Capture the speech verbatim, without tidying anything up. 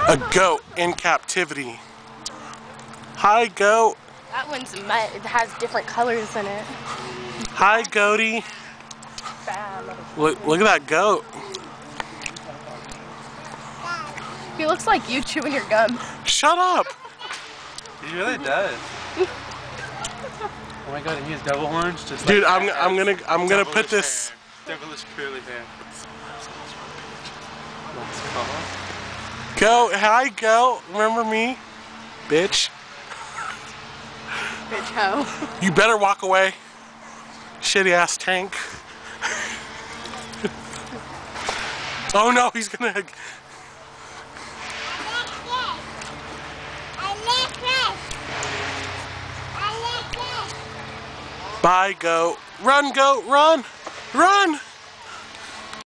A goat in captivity. Hi, goat. That one's mud. It has different colors in it. Hi, goaty. Look, look at that goat. He looks like you chewing your gum. Shut up. He really does. Oh my god, and he has double horns, just Dude, like I'm I'm gonna I'm gonna put this. Hair. Devilish curly hair. Let's call. Goat, hi, goat. Remember me, bitch? Bitch hoe. You better walk away. Shitty ass tank. Oh no, he's gonna. Bye, goat. Run, goat, run! Run!